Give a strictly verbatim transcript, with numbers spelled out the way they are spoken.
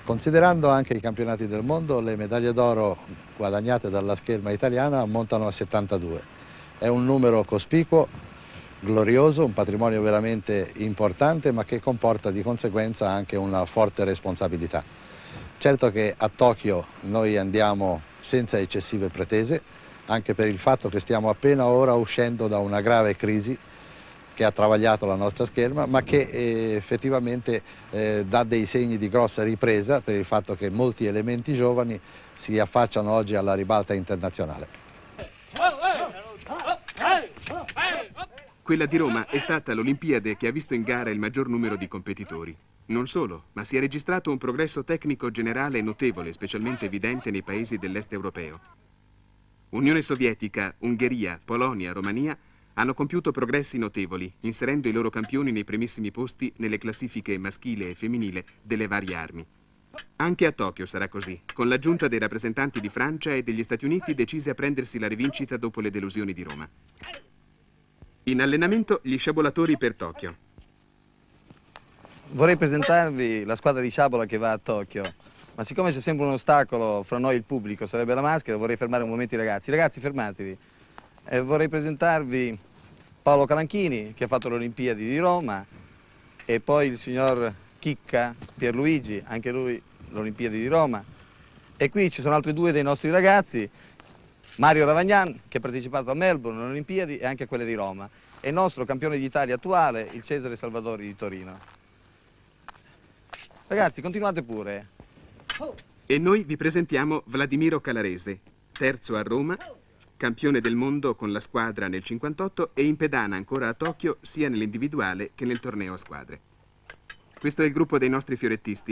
Considerando anche i campionati del mondo, le medaglie d'oro guadagnate dalla scherma italiana ammontano a settantadue. È un numero cospicuo, glorioso, un patrimonio veramente importante, ma che comporta di conseguenza anche una forte responsabilità. Certo che a Tokyo noi andiamo senza eccessive pretese, anche per il fatto che stiamo appena ora uscendo da una grave crisi che ha travagliato la nostra scherma, ma che eh, effettivamente eh, dà dei segni di grossa ripresa per il fatto che molti elementi giovani si affacciano oggi alla ribalta internazionale. Quella di Roma è stata l'Olimpiade che ha visto in gara il maggior numero di competitori. Non solo, ma si è registrato un progresso tecnico generale notevole, specialmente evidente nei paesi dell'est europeo. Unione Sovietica, Ungheria, Polonia, Romania hanno compiuto progressi notevoli, inserendo i loro campioni nei primissimi posti nelle classifiche maschile e femminile delle varie armi. Anche a Tokyo sarà così, con l'aggiunta dei rappresentanti di Francia e degli Stati Uniti decisi a prendersi la rivincita dopo le delusioni di Roma. In allenamento gli sciabolatori per Tokyo. Vorrei presentarvi la squadra di sciabola che va a Tokyo, ma siccome c'è sempre un ostacolo fra noi e il pubblico, sarebbe la maschera, vorrei fermare un momento i ragazzi. Ragazzi, fermatevi. Eh, vorrei presentarvi Paolo Calanchini, che ha fatto le Olimpiadi di Roma, e poi il signor Chicca Pierluigi, anche lui le Olimpiadi di Roma. E qui ci sono altri due dei nostri ragazzi, Mario Ravagnan, che ha partecipato a Melbourne alle Olimpiadi e anche a quelle di Roma, e il nostro campione d'Italia attuale, il Cesare Salvadori di Torino. Ragazzi, continuate pure. E noi vi presentiamo Vladimiro Calarese, terzo a Roma, campione del mondo con la squadra nel cinquantotto e in pedana ancora a Tokyo sia nell'individuale che nel torneo a squadre. Questo è il gruppo dei nostri fiorettisti.